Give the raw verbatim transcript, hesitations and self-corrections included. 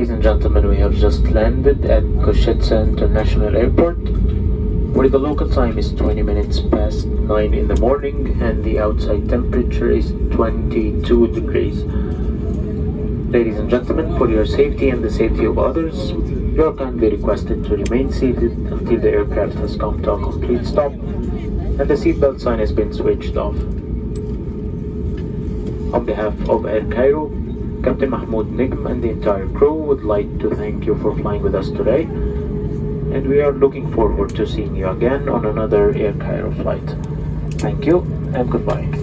Ladies and gentlemen, we have just landed at Koshetse International Airport, where the local time is twenty minutes past nine in the morning and the outside temperature is twenty-two degrees. Ladies and gentlemen, for your safety and the safety of others, you are kindly requested to remain seated until the aircraft has come to a complete stop and the seatbelt sign has been switched off. On behalf of Air Cairo, Captain Mahmoud Nigm and the entire crew would like to thank you for flying with us today, and we are looking forward to seeing you again on another Air Cairo flight. Thank you and goodbye.